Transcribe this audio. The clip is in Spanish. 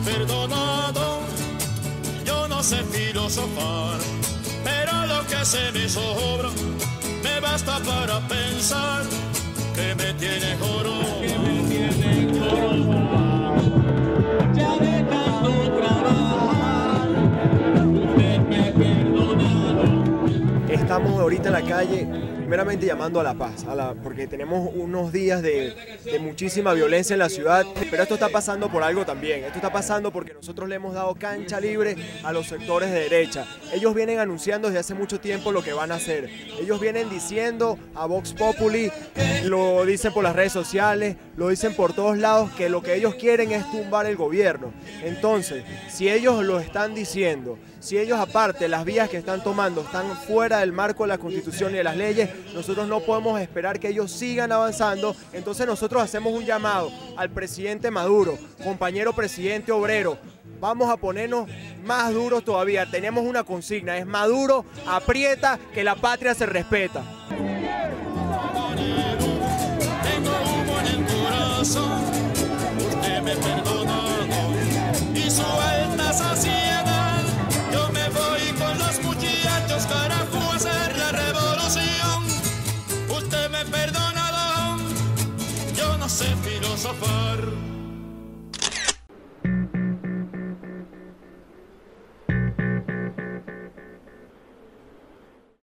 perdonado. Yo no sé filosofar, pero lo que se me sobra me basta para pensar que me tiene jorobado. Que me tiene jorobado. Ya de tanto trabajar, usted me ha perdonado. Estamos ahorita en la calle, primeramente llamando a la paz, porque tenemos unos días de muchísima violencia en la ciudad, pero esto está pasando por algo también. Esto está pasando porque nosotros le hemos dado cancha libre a los sectores de derecha. Ellos vienen anunciando desde hace mucho tiempo lo que van a hacer. Ellos vienen diciendo a Vox Populi, lo dicen por las redes sociales, lo dicen por todos lados, que lo que ellos quieren es tumbar el gobierno. Entonces, si ellos lo están diciendo, si ellos aparte las vías que están tomando están fuera del marco de la Constitución y de las leyes, nosotros no podemos esperar que ellos sigan avanzando. Entonces nosotros hacemos un llamado al presidente Maduro, compañero presidente obrero, vamos a ponernos más duros todavía. Tenemos una consigna, es Maduro, aprieta, que la patria se respeta. Tengo humo en el corazón, usted me ha perdonado y su alta saciedad. Yo me voy con los muchachos, carajo, a hacer la revolución. Usted me ha perdonado, yo no sé filosofar.